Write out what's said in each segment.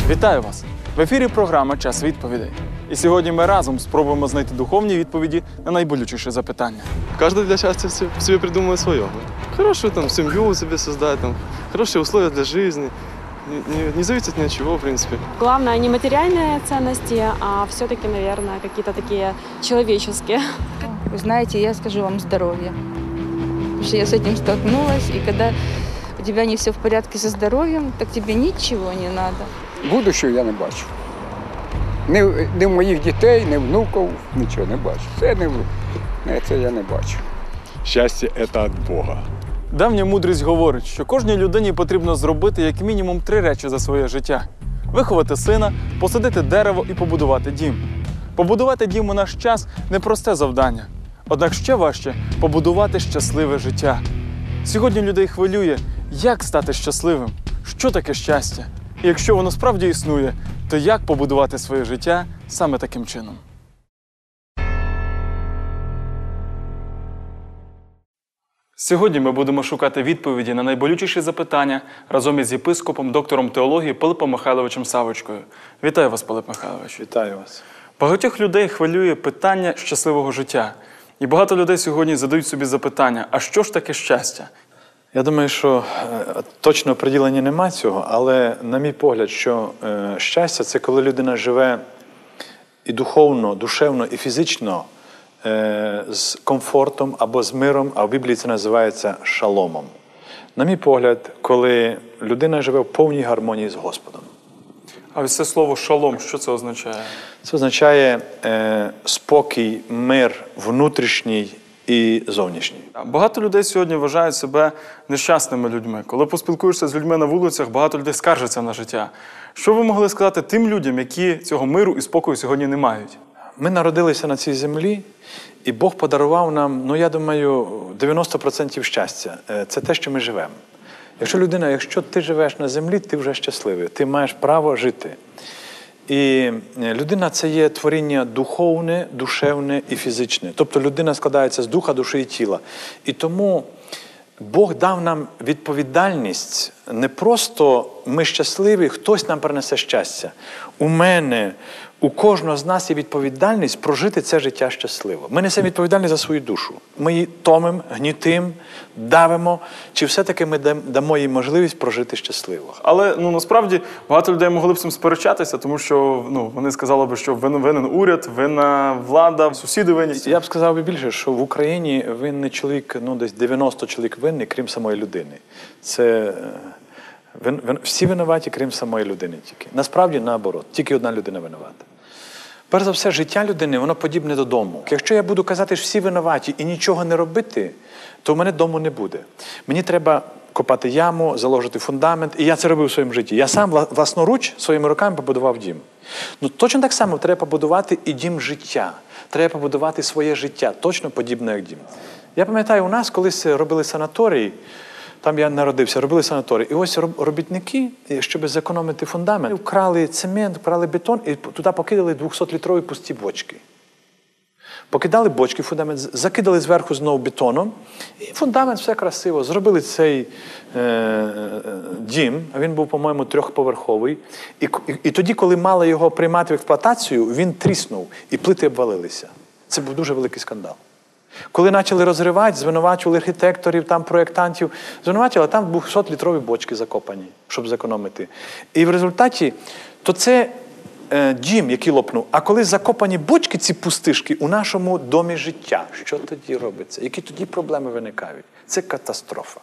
Вітаю вас! В ефірі програма «Час відповідей». І сьогодні ми разом спробуємо знайти духовні відповіді на найболючіші запитання. Каждый для счастья себе придумывает свое. Хорошую там семью себе создать, там, хорошие условия для жизни. Не зависит ни от чего, в принципе. Главное не материальные ценности, а все-таки, наверное, какие-то такие человеческие. Вы знаете, я скажу вам здоровье. Потому что я с этим столкнулась, и когда у тебя не все в порядке со здоровьем, так тебе ничего не надо. Будущого я не бачу. Ні в моїх дітей, ні внуків, нічого не бачу. Це я не бачу. Щастя – це від Бога. Давня мудрість говорить, що кожній людині потрібно зробити як мінімум 3 речі за своє життя. Виховати сина, посадити дерево і побудувати дім. Побудувати дім у наш час – непросте завдання. Однак ще важче – побудувати щасливе життя. Сьогодні людей хвилює, як стати щасливим, що таке щастя. І якщо воно справді існує, то як побудувати своє життя саме таким чином? Сьогодні ми будемо шукати відповіді на найболючіші запитання разом із єпископом, доктором теології Пилипом Михайловичем Савочкою. Вітаю вас, Пилип Михайлович. Вітаю вас. Багатьох людей хвилює питання щасливого життя. І багато людей сьогодні задають собі запитання, а що ж таке щастя? Я думаю, що точного приділення немає цього, але, на мій погляд, що щастя – це коли людина живе і духовно, душевно, і фізично з комфортом або з миром, а в Біблії це називається шаломом. На мій погляд, коли людина живе в повній гармонії з Господом. А ось це слово «шалом», що це означає? Це означає спокій, мир внутрішній і зовнішній. Багато людей сьогодні вважають себе нещасними людьми. Коли поспілкуєшся з людьми на вулицях, багато людей скаржаться на життя. Що ви могли сказати тим людям, які цього миру і спокою сьогодні не мають? Ми народилися на цій землі, і Бог подарував нам, я думаю, 90% щастя. Це те, що ми живемо. Якщо ти живеш на землі, ти вже щасливий, ти маєш право жити. І людина – це є творіння духовне, душевне і фізичне. Тобто людина складається з духа, душі і тіла. І тому Бог дав нам відповідальність, не просто ми щасливі, хтось нам принесе щастя. У мене, у кожного з нас є відповідальність прожити це життя щасливо. Ми несемо відповідальність за свою душу. Ми її томимо, гнітимо, давимо, чи все-таки ми дамо їй можливість прожити щасливо. Але насправді багато людей могли б з цим сперечатися, тому що вони сказали б, що винен уряд, винна влада, сусіди винні. Я б сказав би більше, що в Україні винний чоловік, десь 90 чоловік винний, крім самої людини. Всі винуваті, крім самої людини тільки. Насправді, наоборот, тільки одна людина винувата. Перш за все, життя людини, воно подібне до дому. Якщо я буду казати, що всі винуваті і нічого не робити, то в мене дому не буде. Мені треба копати яму, заложити фундамент, і я це робив у своєму житті. Я сам власноруч своїми руками побудував дім. Точно так само треба побудувати і дім життя. Треба побудувати своє життя, точно подібне як дім. Я пам'ятаю, у нас колись робили санаторій, там я народився, робили санаторій. І ось робітники, щоб зекономити фундамент, вкрали цемент, вкрали бетон і туди покидали 200-літрові пусті бочки. Покидали бочки, фундамент, закидали зверху знову бетоном, і фундамент все красиво. Зробили цей дім, а він був, по-моєму, 3-поверховий. І тоді, коли мали його приймати в експлуатацію, він тріснув, і плити обвалилися. Це був дуже великий скандал. Коли почали розривати, звинувачували архітекторів, проєктантів, звинувачували, а там 200-літрові бочки закопані, щоб зекономити. І в результаті, то це дім, який лопнув. А коли закопані бочки, ці пустишки, у нашому домі життя, що тоді робиться? Які тоді проблеми виникають? Це катастрофа.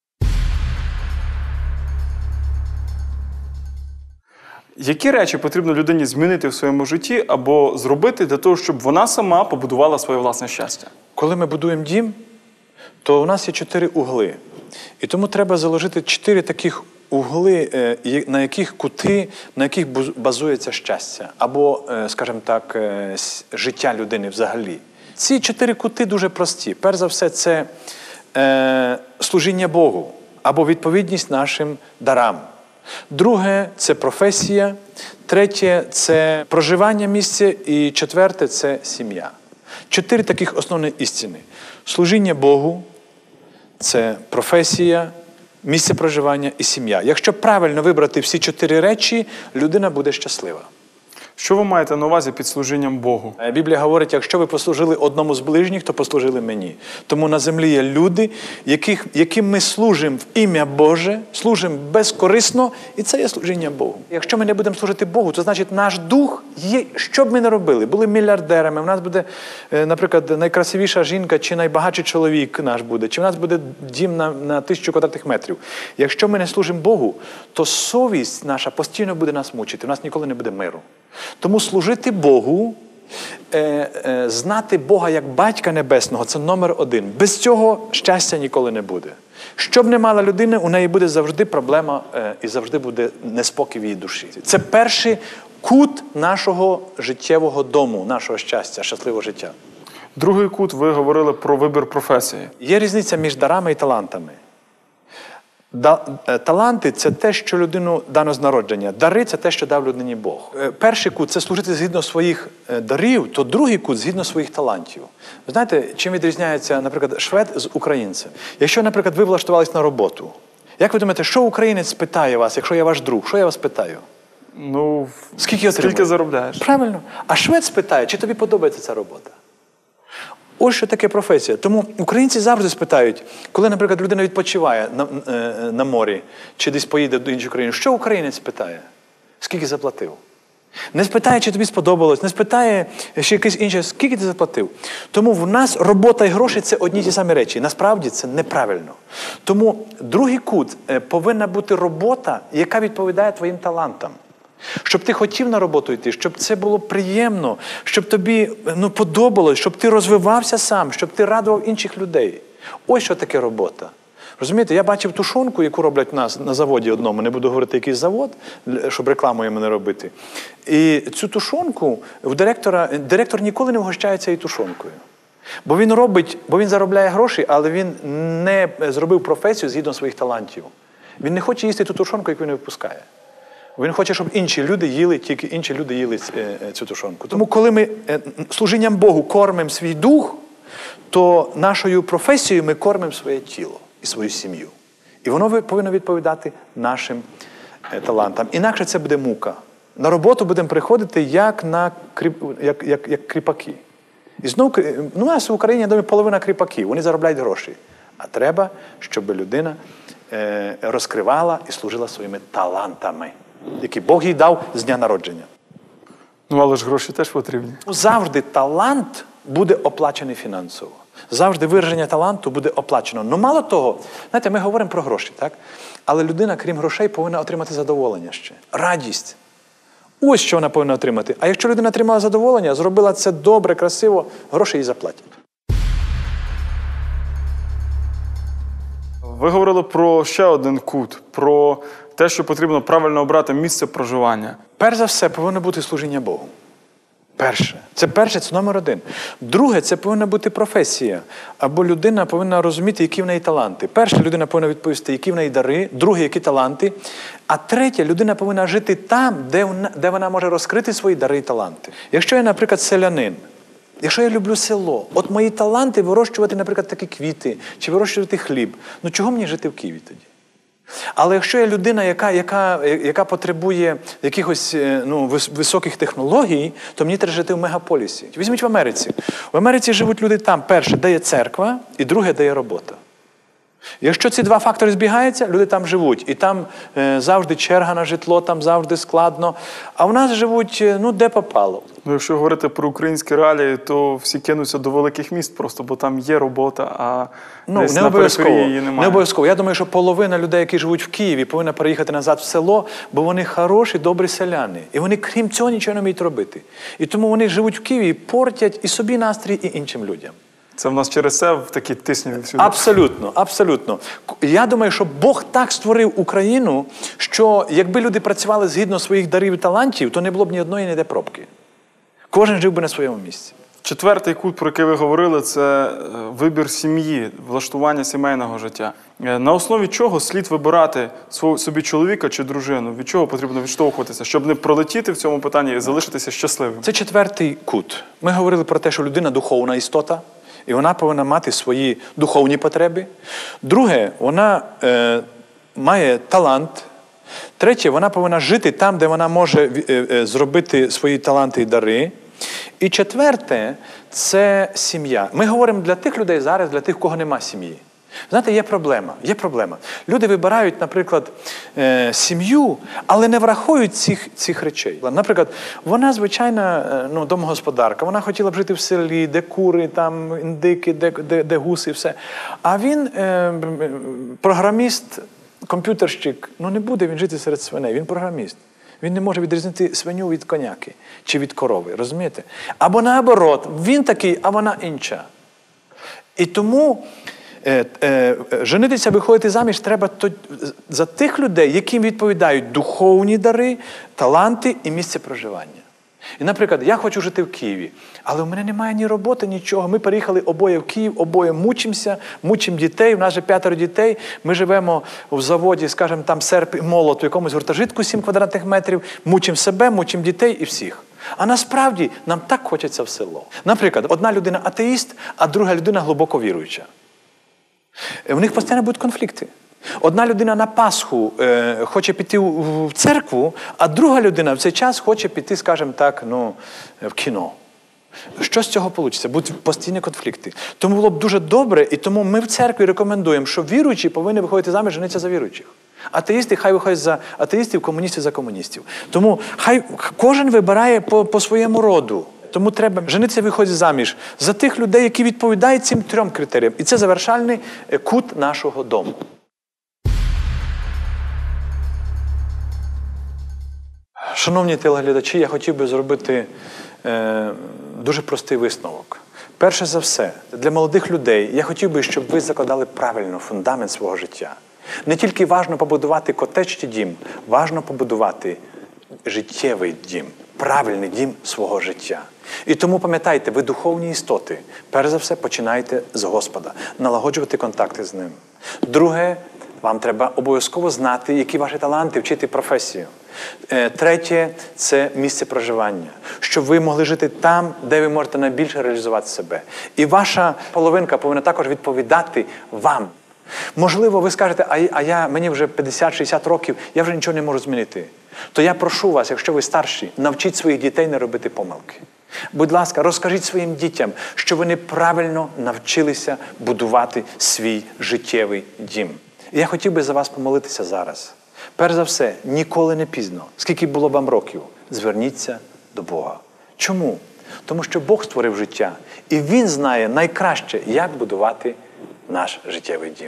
Які речі потрібно людині змінити в своєму житті або зробити для того, щоб вона сама побудувала своє власне щастя? Коли ми будуємо дім, то у нас є 4 угли. І тому треба заложити 4 таких угли, на яких кути, на яких базується щастя. Або, скажімо так, життя людини взагалі. Ці 4 кути дуже прості. Перш за все, це служіння Богу або відповідність нашим дарам. Друге – це професія. Третє – це проживання місця. І четверте – це сім'я. 4 таких основні істини. Служіння Богу – це професія, місце проживання і сім'я. Якщо правильно вибрати всі 4 речі, людина буде щаслива. Що ви маєте на увазі під служінням Богу? Біблія говорить, якщо ви послужили одному з ближніх, то послужили мені. Тому на землі є люди, яким ми служимо в ім'я Боже, служимо безкорисно, і це є служіння Богу. Якщо ми не будемо служити Богу, то значить наш дух є, що б ми не робили. Були мільярдерами, в нас буде, наприклад, найкрасивіша жінка, чи найбагатший чоловік наш буде, чи в нас буде дім на 1000 квадратних метрів. Якщо ми не служимо Богу, то совість наша постійно буде нас мучити, у нас ніколи не буде миру. Тому служити Богу, знати Бога як Батька Небесного – це номер 1. Без цього щастя ніколи не буде. Що б не мала людина, у неї буде завжди проблема і завжди буде неспокій в її душі. Це перший кут нашого життєвого дому, нашого щастя, щасливого життя. Другий кут, ви говорили про вибір професії. Є різниця між дарами і талантами. Таланти – це те, що людину дано з народження. Дари – це те, що дав людині Бог. Перший кут – це служити згідно своїх дарів, то другий кут – згідно своїх талантів. Ви знаєте, чим відрізняється, наприклад, швед з українцем? Якщо, наприклад, ви влаштувались на роботу, як ви думаєте, що українець питає вас, якщо я ваш друг? Що я вас питаю? Ну, Скільки заробляєш? Правильно. А швед спитає, чи тобі подобається ця робота? Ось що таке професія. Тому українці завжди спитають, коли, наприклад, людина відпочиває на морі, чи десь поїде до іншої країни, що українець питає? Скільки заплатив? Не спитає, чи тобі сподобалось, не спитає, ще якесь інше, скільки ти заплатив. Тому в нас робота і гроші – це одні й ті самі речі. Насправді це неправильно. Тому другий кут повинна бути робота, яка відповідає твоїм талантам. Щоб ти хотів на роботу йти, щоб це було приємно, щоб тобі подобалось, щоб ти розвивався сам, щоб ти радував інших людей. Ось що таке робота. Розумієте, я бачив тушонку, яку роблять у нас на заводі одному, не буду говорити, який завод, щоб рекламу йому не робити. І цю тушонку директор ніколи не вгощає цією тушонкою. Бо він заробляє гроші, але він не зробив професію згідно своїх талантів. Він не хоче їсти ту тушонку, яку він не випускає. Він хоче, щоб інші люди їли цю тушонку. Тому коли ми служінням Богу кормимо свій дух, то нашою професією ми кормимо своє тіло і свою сім'ю. І воно повинно відповідати нашим талантам. Інакше це буде мука. На роботу будемо приходити як кріпаки. І знову, у нас в Україні, я думаю, половина кріпаків, вони заробляють гроші. А треба, щоб людина розкривала і служила своїми талантами, які Бог їй дав з дня народження. Ну, але ж гроші теж потрібні. Завжди талант буде оплачений фінансово. Завжди вираження таланту буде оплачено. Ну, мало того, знаєте, ми говоримо про гроші, так? Але людина, крім грошей, повинна отримати задоволення ще. Радість. Ось що вона повинна отримати. А якщо людина отримала задоволення, зробила це добре, красиво, гроші їй заплатять. Ви говорили про ще один кут, про те, що потрібно правильно обрати місце проживання. Перш за все, повинно бути служіння Богу. Перше. Це номер 1. Друге, це повинна бути професія. Або людина повинна розуміти, які в неї таланти. Перше, людина повинна відповісти, які в неї дари. Друге, які таланти. А третє, людина повинна жити там, де вона може розкрити свої дари і таланти. Якщо я, наприклад, селянин, якщо я люблю село, от мої таланти вирощувати, наприклад, такі квіти, чи вирощувати хліб, ну чого мені жити в Києві тоді? Але якщо я людина, яка потребує якихось високих технологій, то мені треба жити в мегаполісі. Візьміть в Америці. В Америці живуть люди там, перше, де є церква, і друге, де є робота. Якщо ці два фактори збігаються, люди там живуть. І там завжди черга на житло, там завжди складно. А в нас живуть, де попало. Ну, якщо говорити про українські реалії, то всі кинуться до великих міст просто, бо там є робота, а десь на периферії її немає. Не обов'язково. Я думаю, що половина людей, які живуть в Києві, повинна переїхати назад в село, бо вони хороші, добрі селяни. І вони, крім цього, нічого не вміють робити. І тому вони живуть в Києві, портять і собі настрій, і іншим людям. Це в нас через це в такій тисні всюди. Абсолютно, абсолютно. Я думаю, що Бог так створив Україну, що якби люди працювали згідно своїх дарів і талантів, то не було б ні одної ніде пробки. Кожен жив би на своєму місці. Четвертий кут, про який ви говорили, це вибір сім'ї, влаштування сімейного життя. На основі чого слід вибирати собі чоловіка чи дружину? Від чого потрібно відштовхуватися, щоб не пролетіти в цьому питанні і залишитися щасливим? Це четвертий кут. Ми говорили про те, що людина – духовна істота, і вона повинна мати свої духовні потреби. Друге, вона має талант. Третє, вона повинна жити там, де вона може зробити свої таланти і дари. І четверте – це сім'я. Ми говоримо для тих людей зараз, для тих, у кого нема сім'ї. Знаєте, є проблема. Люди вибирають, наприклад, сім'ю, але не враховують цих речей. Наприклад, вона звичайна домогосподарка, вона хотіла б жити в селі, де кури, там індики, де гуси, все. А він програміст, комп'ютерщик, не буде він жити серед свиней, він програміст. Він не може відрізнити свиню від коняки чи від корови, розумієте? Або наоборот, він такий, а вона інша. І тому женитися, виходити заміж треба за тих людей, яким відповідають духовні дари, таланти і місце проживання. І, наприклад, я хочу жити в Києві, але в мене немає ні роботи, нічого. Ми переїхали обоє в Київ, обоє мучимося, мучимо дітей, у нас же 5 дітей. Ми живемо в заводі, скажімо, там серп і молот, в якомусь гуртожитку 7 квадратних метрів, мучимо себе, мучимо дітей і всіх. А насправді нам так хочеться в село. Наприклад, одна людина атеїст, а друга людина глибоко віруюча. У них постійно будуть конфлікти. Одна людина на Пасху хоче піти в церкву, а друга людина в цей час хоче піти, скажімо так, в кіно. Що з цього вийде? Будуть постійні конфлікти. Тому було б дуже добре, і тому ми в церкві рекомендуємо, що віруючі повинні виходити заміж, женитися за віруючих. Атеїсти хай виходять за атеїстів, комуністи за комуністів. Тому хай кожен вибирає по своєму роду. Тому треба женитися, виходити заміж за тих людей, які відповідають цим 3 критеріям. І це завершальний кут нашого дому. Шановні телеглядачі, я хотів би зробити дуже простий висновок. Перше за все, для молодих людей я хотів би, щоб ви закладали правильно фундамент свого життя. Не тільки важливо побудувати котедж чи дім, важливо побудувати життєвий дім, правильний дім свого життя. І тому пам'ятайте, ви духовні істоти. Перш за все, починайте з Господа, налагоджувати контакти з Ним. Друге, вам треба обов'язково знати, які ваші таланти, вчити професію. Третє – це місце проживання. Щоб ви могли жити там, де ви можете найбільше реалізувати себе. І ваша половинка повинна також відповідати вам. Можливо, ви скажете, мені вже 50-60 років, я вже нічого не можу змінити. То я прошу вас, якщо ви старші, навчіть своїх дітей не робити помилки. Будь ласка, розкажіть своїм дітям, що вони правильно навчилися будувати свій життєвий дім. І я хотів би за вас помолитися зараз. Перш за все, ніколи не пізно, скільки було вам років, зверніться до Бога. Чому? Тому що Бог створив життя, і Він знає найкраще, як будувати наш життєвий дім.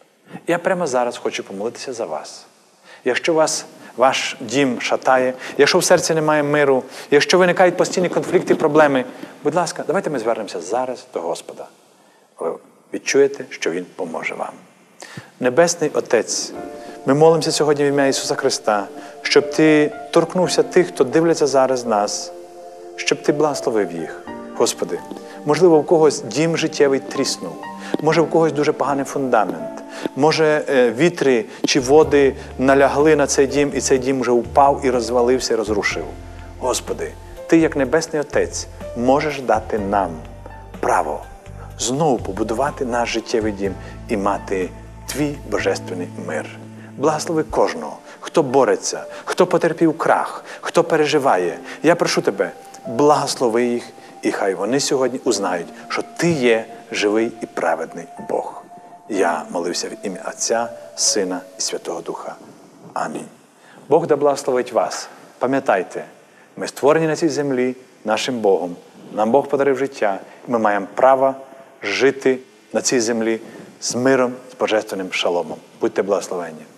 Я прямо зараз хочу помолитися за вас. Якщо ваш дім шатає, якщо в серці немає миру, якщо виникають постійні конфлікти, проблеми, будь ласка, давайте ми звернемося зараз до Господа. Ви відчуєте, що Він поможе вам. Небесний Отець, ми молимося сьогодні в ім'я Ісуса Христа, щоб Ти торкнувся тих, хто дивляться зараз нас, щоб Ти благословив їх. Господи, можливо, в когось дім життєвий тріснув, може, в когось дуже поганий фундамент, може, вітри чи води налягли на цей дім, і цей дім вже упав і розвалився, і розрушив. Господи, Ти, як Небесний Отець, можеш дати нам право знову побудувати наш життєвий дім і мати Твій божественний мир. Благослови кожного, хто бореться, хто потерпів крах, хто переживає. Я прошу Тебе, благослови їх, і хай вони сьогодні узнають, що Ти є живий і праведний Бог. Я молився в ім'я Отця, Сина і Святого Духа. Амінь. Бог да благословить вас. Пам'ятайте, ми створені на цій землі нашим Богом. Нам Бог подарив життя, і ми маємо право жити на цій землі з миром, з божественним шаломом. Будьте благословені.